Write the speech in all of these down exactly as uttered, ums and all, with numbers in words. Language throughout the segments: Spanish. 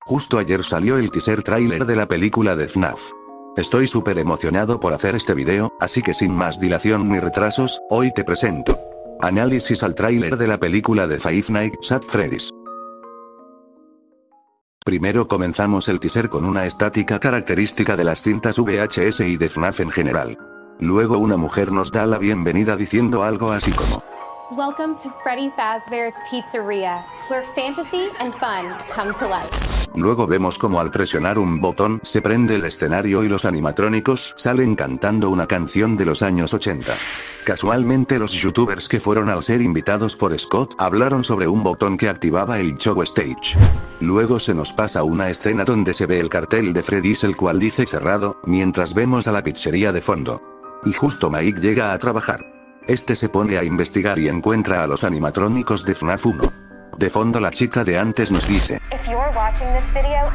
Justo ayer salió el teaser trailer de la película de F NAF. Estoy súper emocionado por hacer este video, así que sin más dilación ni retrasos, hoy te presento análisis al tráiler de la película de Five Nights at Freddy's. Primero comenzamos el teaser con una estática característica de las cintas V H S y de F NAF en general. Luego una mujer nos da la bienvenida diciendo algo así como: Welcome to Freddy Fazbear's Pizzeria, where fantasy and fun come to life. Luego vemos como al presionar un botón se prende el escenario y los animatrónicos salen cantando una canción de los años ochenta. Casualmente los youtubers que fueron al ser invitados por Scott hablaron sobre un botón que activaba el show stage. Luego se nos pasa una escena donde se ve el cartel de Freddy's el cual dice cerrado, mientras vemos a la pizzería de fondo. Y justo Mike llega a trabajar. Este se pone a investigar y encuentra a los animatrónicos de F NAF uno. De fondo la chica de antes nos dice: If you're watching this video,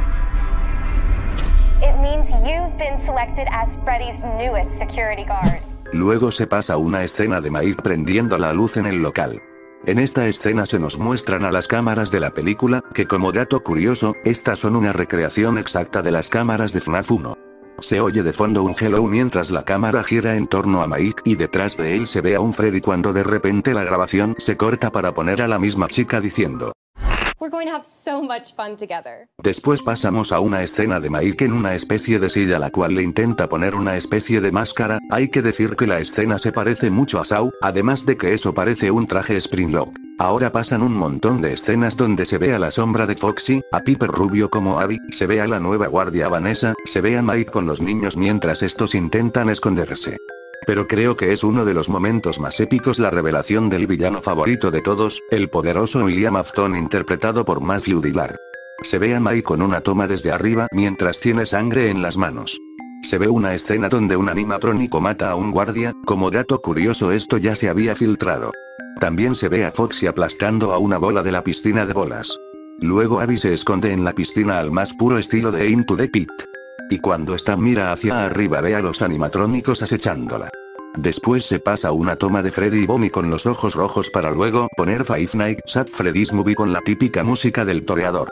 it means you've been selected as Freddy's newest security guard. Luego se pasa una escena de Mike prendiendo la luz en el local. En esta escena se nos muestran a las cámaras de la película, que como dato curioso, estas son una recreación exacta de las cámaras de F NAF uno. Se oye de fondo un hello mientras la cámara gira en torno a Mike y detrás de él se ve a un Freddy cuando de repente la grabación se corta para poner a la misma chica diciendo: We're going to have so much fun together. Después pasamos a una escena de Mike en una especie de silla a la cual le intenta poner una especie de máscara. Hay que decir que la escena se parece mucho a Saw, además de que eso parece un traje Springlock. Ahora pasan un montón de escenas donde se ve a la sombra de Foxy, a Piper Rubio como Abby, se ve a la nueva guardia Vanessa, se ve a Mike con los niños mientras estos intentan esconderse. Pero creo que es uno de los momentos más épicos la revelación del villano favorito de todos, el poderoso William Afton interpretado por Matthew Dillard. Se ve a Mike con una toma desde arriba mientras tiene sangre en las manos. Se ve una escena donde un animatrónico mata a un guardia, como dato curioso esto ya se había filtrado. También se ve a Foxy aplastando a una bola de la piscina de bolas. Luego Abby se esconde en la piscina al más puro estilo de Into the Pit. Y cuando esta mira hacia arriba ve a los animatrónicos acechándola. Después se pasa una toma de Freddy y Bonnie con los ojos rojos para luego poner Five Nights at Freddy's Movie con la típica música del toreador.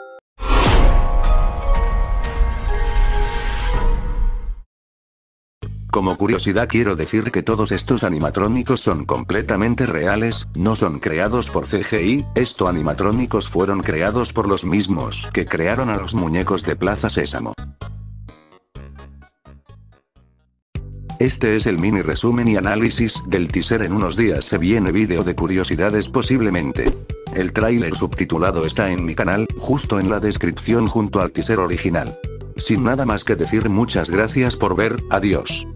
Como curiosidad quiero decir que todos estos animatrónicos son completamente reales, no son creados por C G I, estos animatrónicos fueron creados por los mismos que crearon a los muñecos de Plaza Sésamo. Este es el mini resumen y análisis del teaser. En unos días se viene vídeo de curiosidades posiblemente. El tráiler subtitulado está en mi canal, justo en la descripción junto al teaser original. Sin nada más que decir, muchas gracias por ver, adiós.